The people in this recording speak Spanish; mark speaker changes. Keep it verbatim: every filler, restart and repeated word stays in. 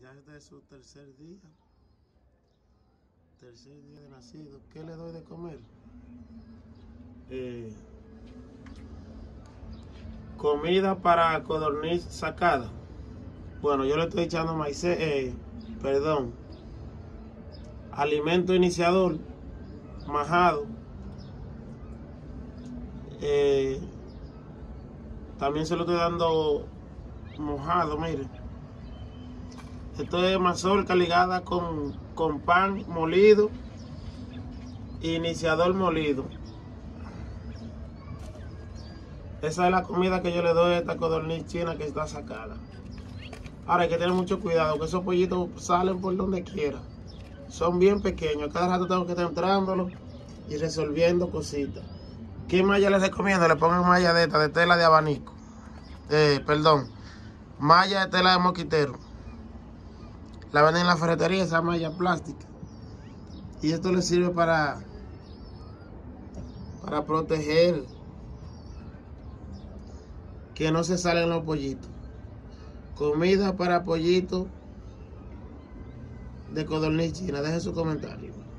Speaker 1: Ya es de su tercer día, tercer día de nacido. ¿Qué le doy de comer? Eh, comida para codorniz sacada. Bueno, yo le estoy echando maíz, eh, perdón, alimento iniciador, majado. Eh, también se lo estoy dando mojado, mire. Esto es mazorca ligada con, con pan molido, iniciador molido. Esa es la comida que yo le doy a esta codorniz china que está sacada. Ahora hay que tener mucho cuidado, que esos pollitos salen por donde quiera. Son bien pequeños, cada rato tengo que estar entrándolos y resolviendo cositas. ¿Qué malla les recomiendo? Le pongan malla de esta, de tela de abanico. Eh, perdón, malla de tela de mosquitero. La venden en la ferretería, esa malla plástica. Y esto les sirve para, para proteger que no se salen los pollitos. Comida para pollitos de codorniz china. Deje su comentario.